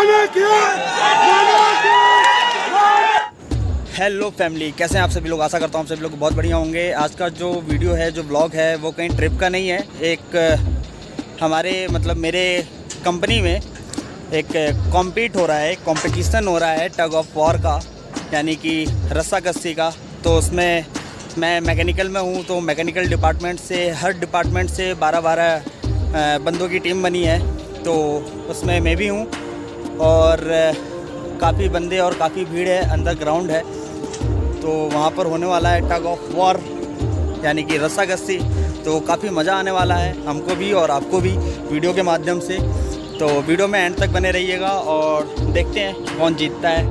Hello family, कैसे हैं आप सभी लोग। आशा करता हूँ आप सभी लोग बहुत बढ़िया होंगे। आज का जो वीडियो है, जो व्लॉग है, वो कहीं ट्रिप का नहीं है। एक हमारे मेरे कंपनी में एक कॉम्पीट हो रहा है, कंपटीशन हो रहा है टग ऑफ वॉर का, यानी कि रस्साकस्सी का। तो उसमें मैं मैकेनिकल में हूँ, तो मैकेनिकल डिपार्टमेंट से, हर डिपार्टमेंट से 12-12 बंदों की टीम बनी है। तो उसमें मैं भी हूँ और काफ़ी बंदे और काफ़ी भीड़ है, अंदर ग्राउंड है। तो वहाँ पर होने वाला है टग ऑफ वॉर, यानी कि रस्साकस्सी। तो काफ़ी मज़ा आने वाला है हमको भी और आपको भी वीडियो के माध्यम से। तो वीडियो में एंड तक बने रहिएगा और देखते हैं कौन जीतता है।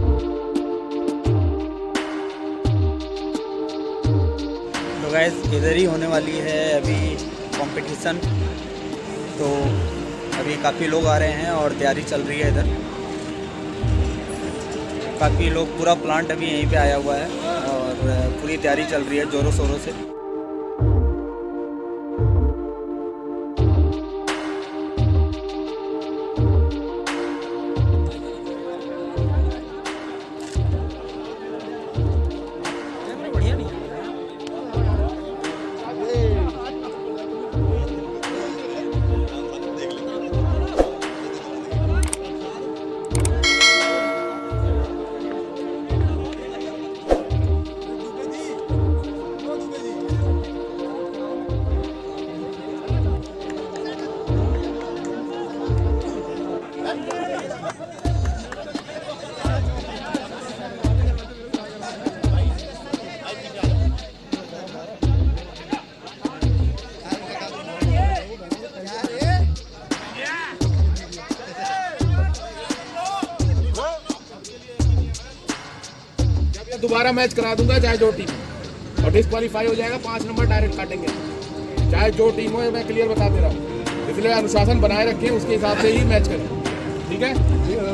तो गाइस, इधर ही होने वाली है अभी कंपटीशन। तो अभी काफ़ी लोग आ रहे हैं और तैयारी चल रही है इधर। काफ़ी लोग, पूरा प्लांट अभी यहीं पे आया हुआ है और पूरी तैयारी चल रही है ज़ोरों शोरों से। दोबारा मैच करा दूंगा, चाहे जो टीम, और डिस्क्वालीफाई हो जाएगा। 5 नंबर डायरेक्ट काटेंगे, चाहे जो टीम हो। मैं क्लियर बता दे रहा हूँ, इसलिए अनुशासन बनाए रखें, उसके हिसाब से ही मैच करें, ठीक है।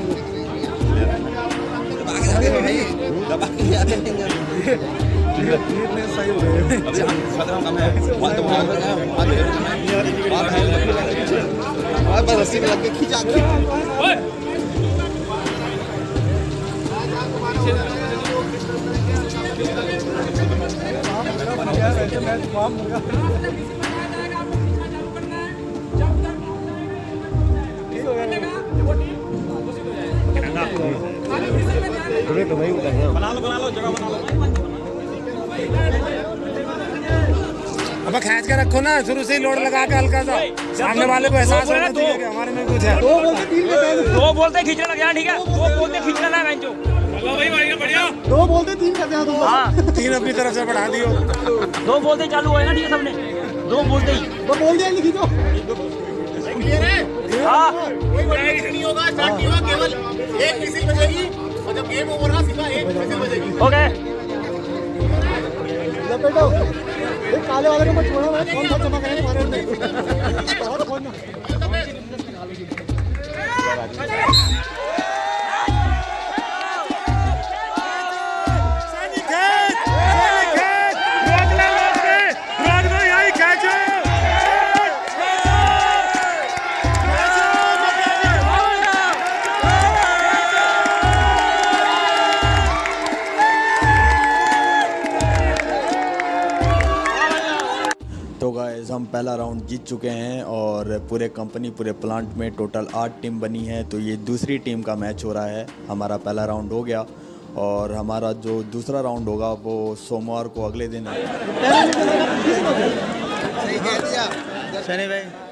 अब खींच के रखो ना, शुरू से ही लोड लगा के हल्का सा, सामने वाले को एहसास होना चाहिए कि हमारे में कुछ है। दो बोलते खींचने लग गया, ठीक है। दो बोलते खींचने लगा बेंचो, बढ़िया। 2 बोलते 3 कर दिया तुम। हाँ, 3 अपनी तरफ से बढ़ा दियो। 2 बोलते चालू होएगा, ठीक है। सबने 2 बोलते ही बोल दिया, खींचो। क्लियर है? हाँ, कोई बड़ी नहीं होगा, स्टार्ट नहीं होगा, केवल एक विसिल बजेगी और जब गेम ओवर होगा सीधा एक विसिल बजेगी। ओके। लपेटो, एक काले वाले को मत छोड़ो, मैं कौन सा जमा करेंगे फॉरवर्ड में और कौन। तो गाइस, हम पहला राउंड जीत चुके हैं और पूरे कंपनी, पूरे प्लांट में टोटल 8 टीम बनी है। तो ये दूसरी टीम का मैच हो रहा है। हमारा पहला राउंड हो गया और हमारा जो दूसरा राउंड होगा वो सोमवार को अगले दिन है। सही कह दिया शनि भाई।